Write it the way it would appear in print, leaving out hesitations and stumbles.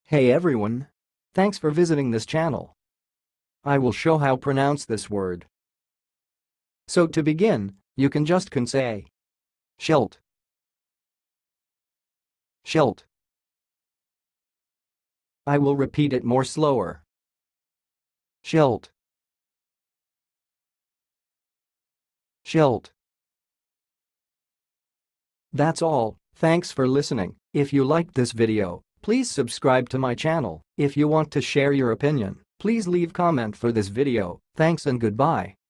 Hey everyone! Thanks for visiting this channel. I will show how pronounce this word. So to begin, you can say Shelt. Shelt. I will repeat it more slower. Shelt. Shelt. That's all, thanks for listening. If you liked this video, please subscribe to my channel. If you want to share your opinion, please leave comment for this video. Thanks and goodbye.